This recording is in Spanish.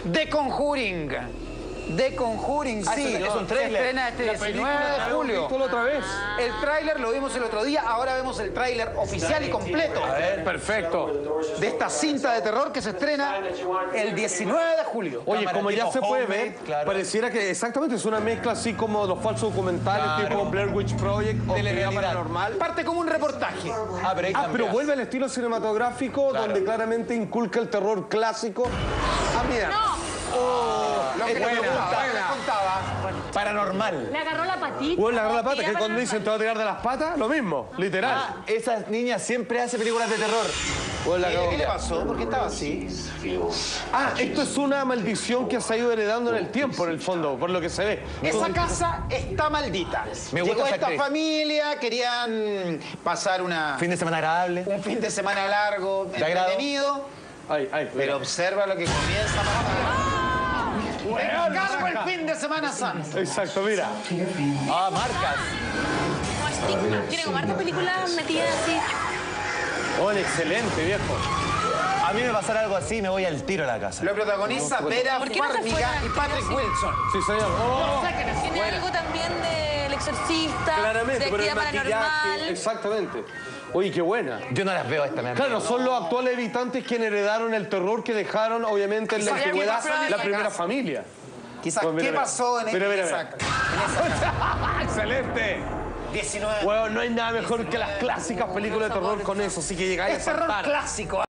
The Conjuring. The Conjuring, sí. Es un tráiler. Se estrena este 19 de julio. ¿Visto la otra vez? El tráiler lo vimos el otro día, ahora vemos el tráiler oficial y completo. A ver, perfecto. De esta cinta de terror que se estrena el 19 de julio. Oye, como ya se puede ver, claro. pareciera que exactamente es una mezcla así como los falsos documentales, tipo Blair Witch Project o Actividad Telerrealidad. Paranormal. Parte como un reportaje. Pero vuelve al estilo cinematográfico, donde claramente inculca el terror clásico. Ah, mira. Lo que le contaba. Paranormal. Le agarró la patita. O le agarra la pata, Ella que cuando dicen te va a tirar de las patas, lo mismo, literal. Ah, esa niña siempre hace películas de terror. O la ¿Qué le pasó? ¿Por qué estaba así? esto es una maldición que se ha ido heredando en el tiempo, en el fondo, por lo que se ve. Esa casa está maldita. Me gusta Llegó esa esta actriz. familia, querían pasar Fin de semana agradable. un fin de semana largo, ¿De agrado? entretenido, Pero pero observa lo que comienza a pasar. Encargo el fin de semana santo. exacto, mira. Ah, marcas. No, estigma. Tiene como hartas películas metidas así. Oh, excelente, viejo. A mí me pasara algo así, me voy al tiro a la casa. Lo protagoniza Vera ¿Por qué no se Farmiga fuera? y Patrick Wilson. Sí, señor. Oh, Tiene algo también del exorcista, claramente, de pero el actividad maquillaje. paranormal. Exactamente. Oye, qué buena. Yo no las veo esta, me da Claro, miedo. son los actuales habitantes quienes heredaron el terror que dejaron, obviamente, en la ¿Sabes qué antigüedad pasó en la esa primera casa? familia. Quizás, Pues mira, ¿qué mira. pasó en Mira, mira, esa mira. casa? ¡Excelente! 19. Bueno, no hay nada mejor que las clásicas películas de terror con eso, así que llegáis a Es terror saltar. clásico.